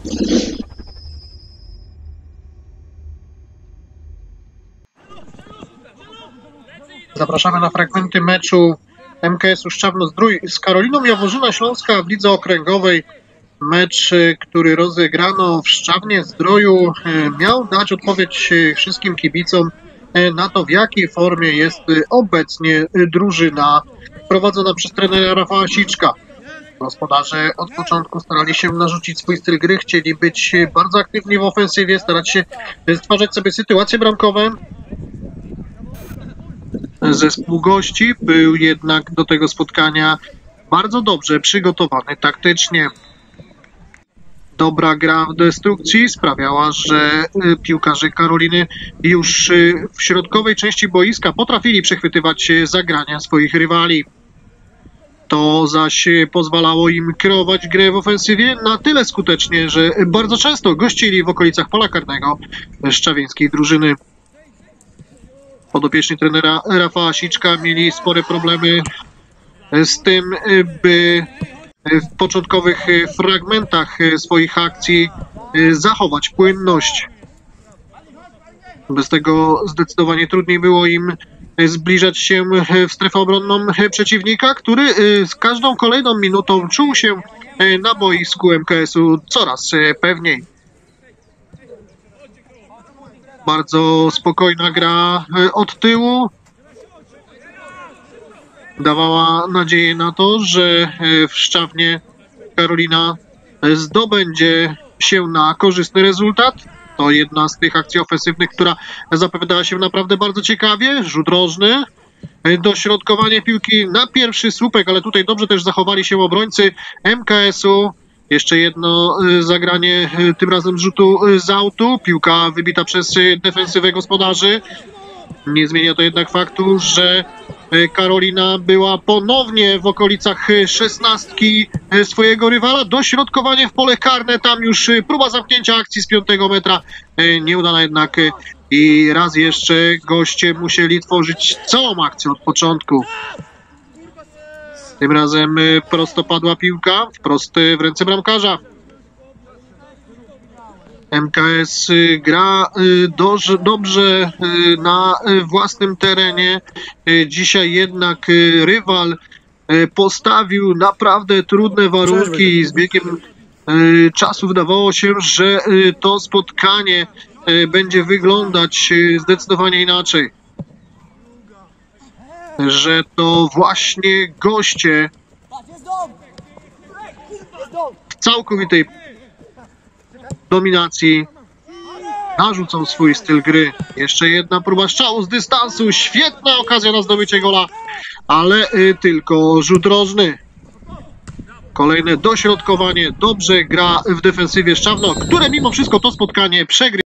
Zapraszamy na fragmenty meczu MKS-u Szczawno-Zdrój z Karoliną Jaworzyna Śląska w lidze okręgowej. Mecz, który rozegrano w Szczawnie-Zdroju, miał dać odpowiedź wszystkim kibicom na to, w jakiej formie jest obecnie drużyna prowadzona przez trenera Rafała Siczka. Gospodarze od początku starali się narzucić swój styl gry, chcieli być bardzo aktywni w ofensywie, starać się stwarzać sobie sytuacje bramkowe. Zespół gości był jednak do tego spotkania bardzo dobrze przygotowany taktycznie. Dobra gra w destrukcji sprawiała, że piłkarze Karoliny już w środkowej części boiska potrafili przechwytywać zagrania swoich rywali. To zaś pozwalało im kreować grę w ofensywie na tyle skutecznie, że bardzo często gościli w okolicach pola karnego szczawieńskiej drużyny. Podopieczni trenera Rafała Siczka mieli spore problemy z tym, by w początkowych fragmentach swoich akcji zachować płynność. Bez tego zdecydowanie trudniej było im zbliżać się w strefę obronną przeciwnika, który z każdą kolejną minutą czuł się na boisku MKS-u coraz pewniej. Bardzo spokojna gra od tyłu dawała nadzieję na to, że w Szczawnie Karolina zdobędzie się na korzystny rezultat. To jedna z tych akcji ofensywnych, która zapowiadała się naprawdę bardzo ciekawie. Rzut rożny, dośrodkowanie piłki na pierwszy słupek, ale tutaj dobrze też zachowali się obrońcy MKS-u. Jeszcze jedno zagranie, tym razem z rzutu z autu. Piłka wybita przez defensywę gospodarzy. Nie zmienia to jednak faktu, że Karolina była ponownie w okolicach 16 swojego rywala. Dośrodkowanie w pole karne, tam już próba zamknięcia akcji z 5 metra. Nieudana jednak i raz jeszcze goście musieli tworzyć całą akcję od początku. Tym razem prosto padła piłka, wprost w ręce bramkarza. MKS gra dobrze na własnym terenie. Dzisiaj jednak rywal postawił naprawdę trudne warunki. Z biegiem czasu wydawało się, że to spotkanie będzie wyglądać zdecydowanie inaczej. Że to właśnie goście w całkowitej dominacji narzucą swój styl gry. Jeszcze jedna próba strzału z dystansu. Świetna okazja na zdobycie gola, ale tylko rzut rożny. Kolejne dośrodkowanie. Dobrze gra w defensywie Szczawno, które mimo wszystko to spotkanie przegrywa.